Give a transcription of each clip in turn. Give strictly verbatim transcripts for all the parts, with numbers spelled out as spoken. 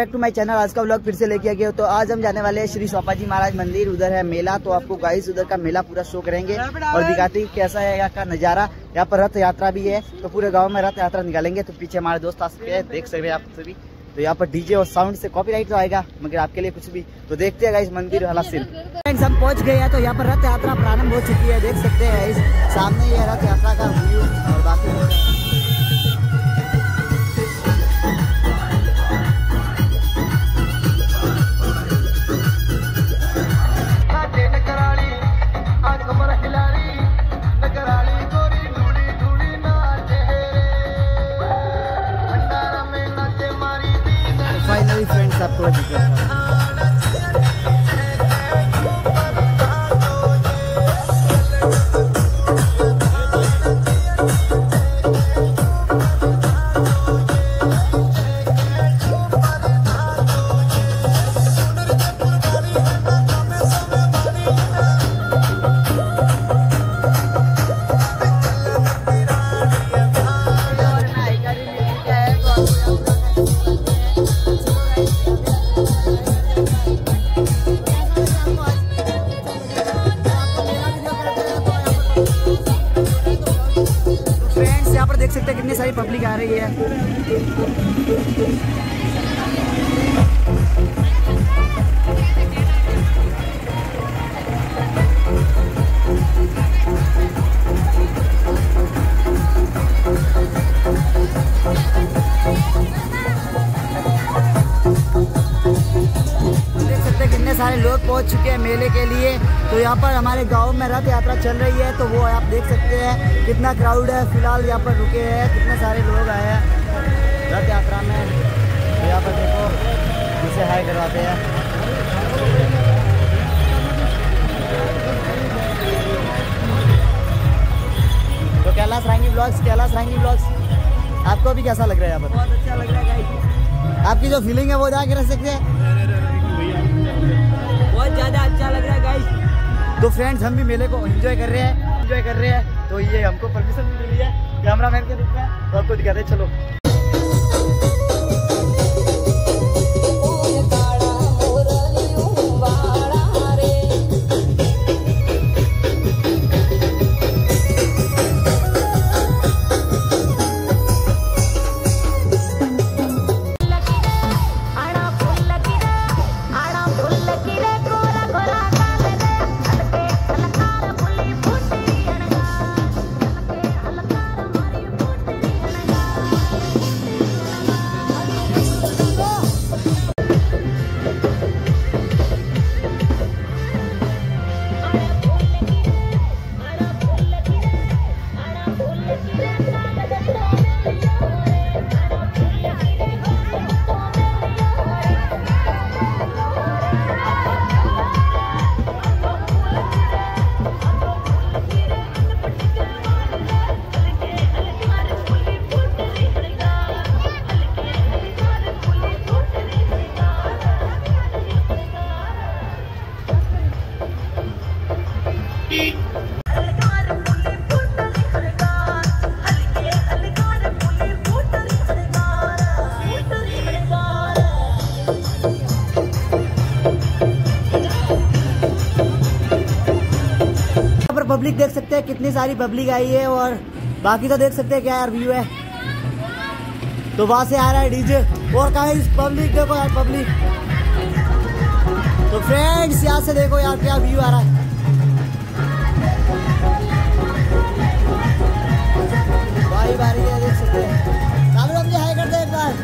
Back to my channel. आज का vlog फिर से लेके आ गया। तो आज हम जाने वाले हैं श्री सोपाजी महाराज मंदिर। उधर है मेला, तो आपको गाइस उधर का मेला पूरा शो करेंगे और दिखाते हैं कैसा है यहाँ का नजारा। यहाँ पर रथ यात्रा भी है, तो पूरे गांव में रथ यात्रा निकालेंगे। तो पीछे हमारे दोस्त आ सकते हैं, देख सकते हैं आप सभी। तो यहाँ पर डीजे और साउंड से कॉपीराइट तो आएगा, मगर आपके लिए कुछ भी। तो देखते हैं गाइस मंदिर वाला सीन। हम पहुँच गए हैं, तो यहाँ पर रथ यात्रा प्रारंभ हो चुकी है, देख सकते हैं इस सामने ये रथ यात्रा का व्यू और बाकी फाइनली फ्रेंड्स आपको देख सकते हैं कितनी सारी पब्लिक आ रही है। देख सकते हैं कितने सारे लोग पहुंच चुके हैं मेले के लिए। तो यहाँ पर हमारे गांव में रथ यात्रा चल रही है, तो वो आप देख सकते हैं कितना क्राउड है। फिलहाल यहाँ पर रुके हैं, कितने सारे लोग आए हैं रथ यात्रा में। तो यहाँ पर देखो जिसे हाई करवाते हैं। तो कैलाश रांगी ब्लॉग्स कैलाश रांगी ब्लॉग्स आपको भी कैसा लग रहा है? यहाँ पर बहुत अच्छा लग रहा है गाइस। आपकी जो फीलिंग है वो जाके रह सकते हैं, बहुत ज़्यादा अच्छा लग रहा है गाइस। तो फ्रेंड्स हम भी मेले को एंजॉय कर रहे हैं एंजॉय कर रहे हैं तो ये हमको परमिशन भी मिली है कैमरामैन के रूप में, तो आपको दिखाते हैं, चलो। पब्लिक देख सकते हैं कितनी सारी पब्लिक आई है, और बाकी तो देख सकते हैं क्या यार व्यू है। तो वहां से आ रहा है डीजे, और कहा है इस पब्लिक देखो यार पब्लिक। तो फ्रेंड्स यहाँ से देखो यार क्या व्यू आ रहा है। भाई बारी है, देख सकते हैं। चालू अपने हाई करते हैं एक बार।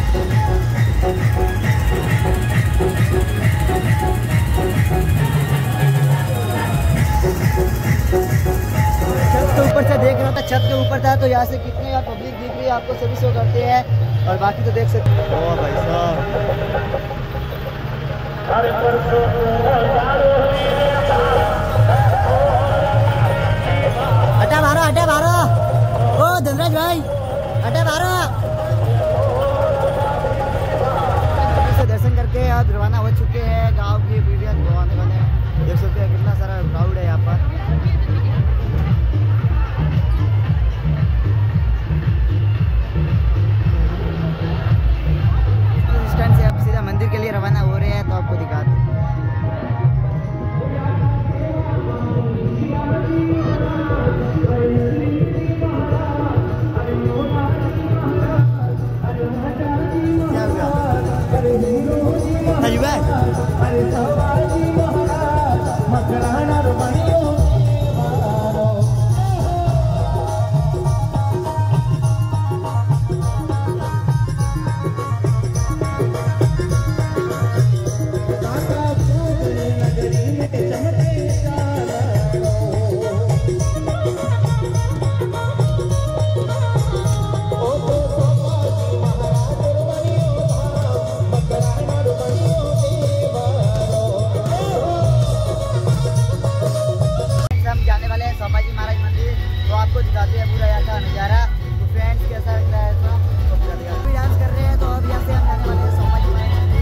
छत के ऊपर से देख रहा था, छत के ऊपर था, तो यहाँ से कितने यार पब्लिक दिख रही है आपको, सभी शो करते हैं। और बाकी तो देख सकते हैं। ओ भाई साहब, हटा मारो हटा मारो, ओ धनराज भाई हटा मारो। दर्शन करके आज रवाना हो चुके हैं गाँव की वीडियो आने वाले। देख सकते हैं कितना सारा क्राउड है यहाँ पर। स्टैंड से आप सीधा आपको दिखाते हैं पूरा यहाँ का नज़ारा। तो फ्रेंड्स कैसा लग रहा है तो अभी डांस कर रहे हैं। तो अब यहाँ से हम जाने वाले हैं सोमा जी महाराज मंदिर।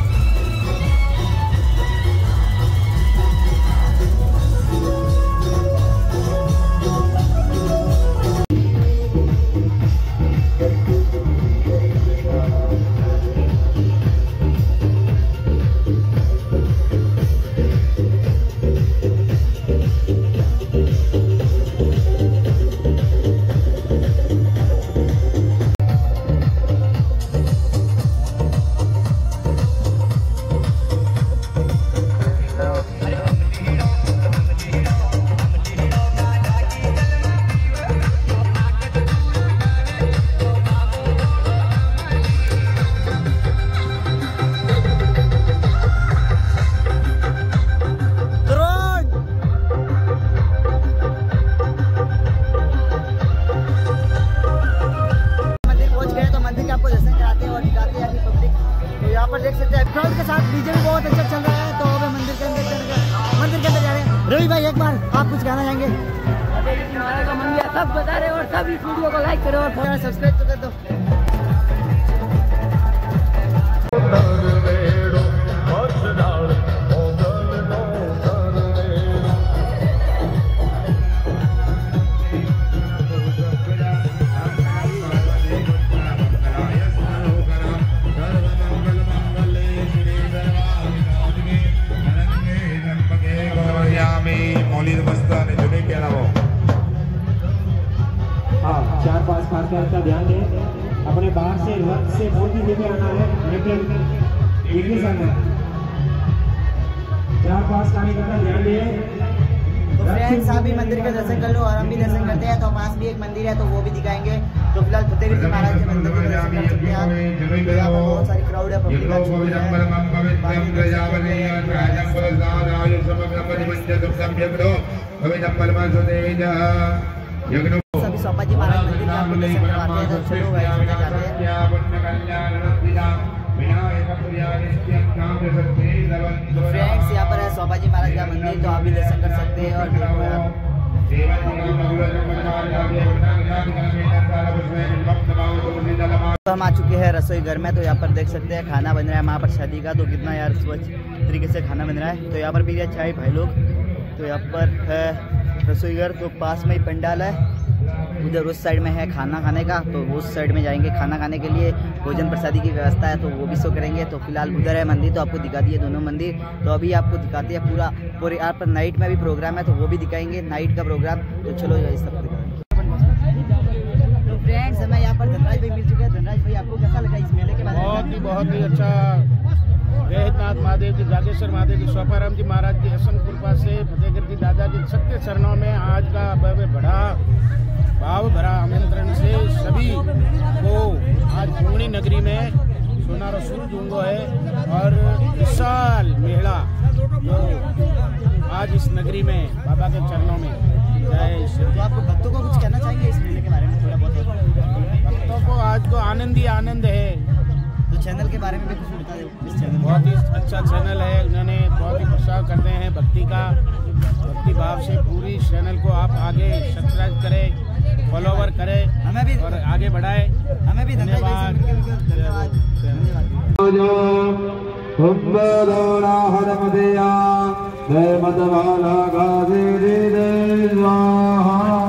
देख सकते हैं क्राउड के साथ डीजे भी बहुत अच्छा चल रहा है। तो अब मंदिर के अंदर मंदिर के अंदर जा रहे हैं। रवि भाई एक बार आप कुछ कहना चाहेंगे? का मंदिर सब बता रहे और सब इस वीडियो को लाइक करो और सब्सक्राइब तो कर दो। हाँ, चार पांच खासकर का ध्यान दें। अपने बाहर से रथ से मूर्ति लेके आना है, लेकिन एक ही समय चार पांच कार्यकर्ता ध्यान दें। तो फ्रेंड्स आप भी मंदिर के दर्शन कर लो और हम भी दर्शन करते हैं। तो पास भी एक मंदिर है तो वो भी दिखाएंगे। तो फिलहाल फतेहगढ़ जी महाराज के मंदिर के दर्शन कर सकते हैं आप। तो यहाँ पर बहुत सारी क्राउड है, पब्लिक आ चुकी है। सभी सोपा जी महाराज मंदिर में आपको दर्शन करवाते हैं। तो चलो भाई चले जाते हैं। तो फ्रेंड्स यहाँ पर है सोपा जी महाराज का मंदिर। तो आप भी दर्शन कर सकते हैं। और देखो आप तो हम आ चुके हैं रसोई घर में। तो यहाँ पर देख सकते हैं खाना बन रहा है वहाँ पर शादी का। तो कितना यार स्वच्छ तरीके से खाना बन रहा है। तो यहाँ पर भी चाय भाई लोग। तो यहाँ पर है रसोई घर। तो पास में ही पंडाल है, उधर उस साइड में है खाना खाने का। तो उस साइड में जाएंगे खाना खाने के लिए। भोजन प्रसादी की व्यवस्था है तो वो भी शो करेंगे। तो फिलहाल उधर है मंदिर। तो आपको दिखा दिए दोनों मंदिर। तो अभी आपको दिखाते हैं पूरा। और यहाँ पर नाइट में भी प्रोग्राम है तो वो भी दिखाएंगे, नाइट का प्रोग्राम। तो चलो ये सब दिखाएंगे। तो फ्रेंड्स हमें यहाँ पर धनराज भाई मिल चुके हैं। धनराज भाई आपको कैसा लगा इस मेले के बारे में? बहुत ही बहुत ही अच्छा। वेदनाथ महादेव जी, जागेश्वर महादेव जी, सोपाराम जी महाराज की असन कृपा से फतेहगढ़ जी दादा के सत्य चरणों में आज का बड़ा भाव भरा आमंत्रण से सभी को आज पूर्णी नगरी में सोनारो सूरजूंगो है। और विशाल मेला जो आज इस नगरी में बाबा के चरणों में जय श्री। तो आपको भक्तों को कुछ कहना चाहेंगे इस मेले के बारे में? थोड़ा बहुत भक्तों को आज को आनंद ही आनंद है। तो चैनल के बारे में भी कुछ बता दो। इस चैनल बहुत ही अच्छा चैनल है। उन्होंने बहुत ही प्रोत्साहन करते हैं भक्ति का, भक्ति भाव से पूरी चैनल को आप आगे सब्सक्राइब करें, फॉलोवर करें, हमें भी और आगे बढ़ाए। हमें भी धन्यवाद धन्यवाद।